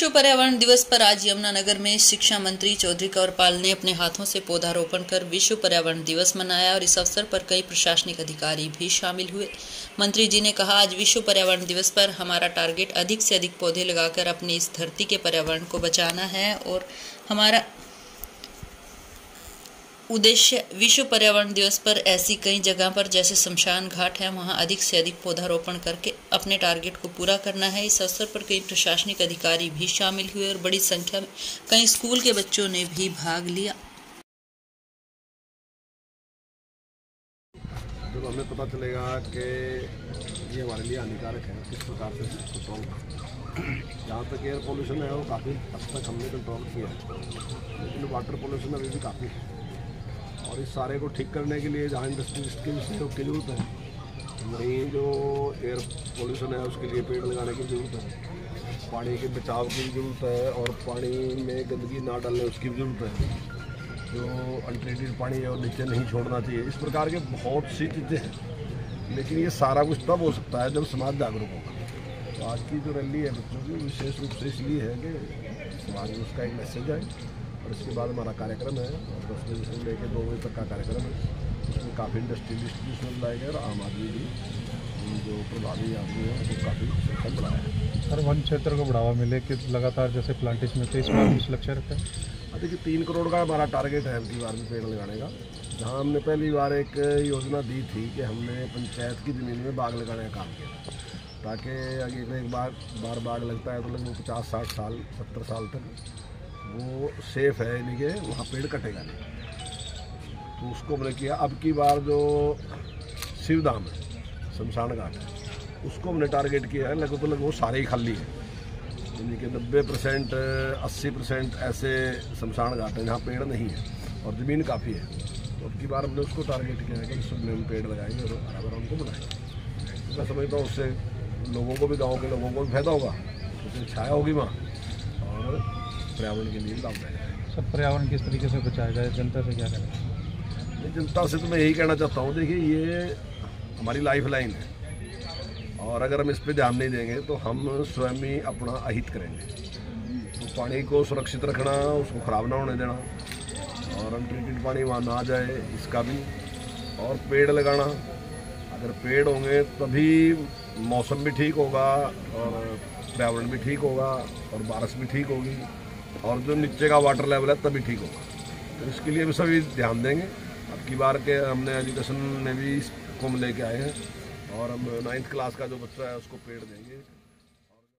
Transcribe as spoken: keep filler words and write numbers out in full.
विश्व पर्यावरण दिवस पर आज यमुनानगर में शिक्षा मंत्री चौधरी कंवरपाल ने अपने हाथों से पौधारोपण कर विश्व पर्यावरण दिवस मनाया और इस अवसर पर कई प्रशासनिक अधिकारी भी शामिल हुए। मंत्री जी ने कहा, आज विश्व पर्यावरण दिवस पर हमारा टारगेट अधिक से अधिक पौधे लगाकर अपनी इस धरती के पर्यावरण को बचाना है और हमारा उद्देश्य विश्व पर्यावरण दिवस पर ऐसी कई जगह पर जैसे शमशान घाट है, वहां अधिक से अधिक पौधारोपण करके अपने टारगेट को पूरा करना है। इस अवसर पर कई प्रशासनिक अधिकारी भी शामिल हुए और बड़ी संख्या में कई स्कूल के बच्चों ने भी भाग लिया। जब हमें पता चलेगा कि ये हमारे लिए हानिकारक है, किस प्रकार से कंट्रोल जहाँ तक एयर पोल्यूशन है वो काफ़ी हद तक हमने कंट्रोल किया है, लेकिन वाटर पोल्यूशन अभी भी काफ़ी है और इस सारे को ठीक करने के लिए जहाँ इंडस्ट्रीज की सहयोग की जरूरत है, वहीं जो एयर पोल्यूशन है उसके लिए पेड़ लगाने की ज़रूरत है, पानी के बचाव की जरूरत है और पानी में गंदगी ना डालने उसकी भी ज़रूरत है, जो अनट्रीटेड पानी है वो नीचे नहीं छोड़ना चाहिए। इस प्रकार के बहुत सी चीज़ें हैं, लेकिन ये सारा कुछ तब हो सकता है जब समाज जागरूक होगा। तो आज की जो रैली है बच्चों की विशेष रूप से इसलिए है कि समाज में उसका एक मैसेज है और इसके बाद हमारा कार्यक्रम है और दस बजे से लेकर दो बजे तक का कार्यक्रम है। उसमें काफ़ी इंडस्ट्रियलिस्ट भी इसमें बुलाए गए और आम आदमी भी, जो प्रभावी आदमी है वो काफ़ी संख्या बढ़ाया है। सर, वन क्षेत्र को बढ़ावा मिले कि लगातार जैसे प्लांटेशन में, तो इसमें कुछ लक्ष्य रखा है? देखिए, तीन करोड़ का हमारा टारगेट है अगली बार में पेड़ लगाने का। जहाँ हमने पहली बार एक योजना दी थी कि हमने पंचायत की ज़मीन में बाग लगाने का काम किया, ताकि अगर एक बार बार बाग लगता है तो लगभग पचास साठ साल सत्तर साल तक वो सेफ है, यानी कि वहाँ पेड़ कटेगा नहीं। तो उसको हमने किया। अब की बार जो शिवधाम है, शमशान घाट है, उसको हमने टारगेट किया है। लगभग तो लगभग वो सारे ही खाली है, यानी कि नब्बे परसेंट अस्सी परसेंट ऐसे शमशान घाट है जहाँ पेड़ नहीं है और ज़मीन काफ़ी है। तो अब की बार हमने उसको टारगेट किया है कि उसमें हम पेड़ लगाएंगे और हरा भरा उनको बनाएंगे। मैं समझता हूँ उससे लोगों को भी, गाँव के लोगों को भी फायदा होगा, उससे छाया होगी वहाँ और पर्यावरण के लिए लाभदायक है। सब पर्यावरण किस तरीके से बचाया जाए, जनता से क्या करें? जनता से तो मैं यही कहना चाहता हूँ, देखिए ये हमारी लाइफ लाइन है और अगर हम इस पे ध्यान नहीं देंगे तो हम स्वयं ही अपना अहित करेंगे। तो पानी को सुरक्षित रखना, उसको ख़राब ना होने देना और अनट्रीटेड पानी वहाँ ना जाए, इसका भी, और पेड़ लगाना। अगर पेड़ होंगे तभी मौसम भी ठीक होगा और पर्यावरण भी ठीक होगा और बारिश भी ठीक होगी और जो नीचे का वाटर लेवल है तभी ठीक होगा। तो इसके लिए भी सभी ध्यान देंगे। अब की बार के हमने एजुकेशन में भी इसको लेके आए हैं और हम नाइन्थ क्लास का जो बच्चा है उसको पेड़ देंगे।